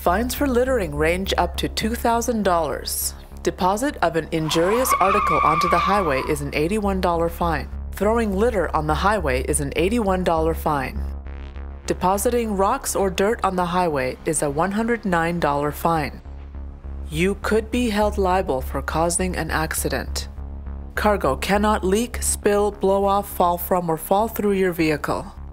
Fines for littering range up to $2,000. Deposit of an injurious article onto the highway is an $81 fine. Throwing litter on the highway is an $81 fine. Depositing rocks or dirt on the highway is a $109 fine. You could be held liable for causing an accident. Cargo cannot leak, spill, blow off, fall from, or fall through your vehicle.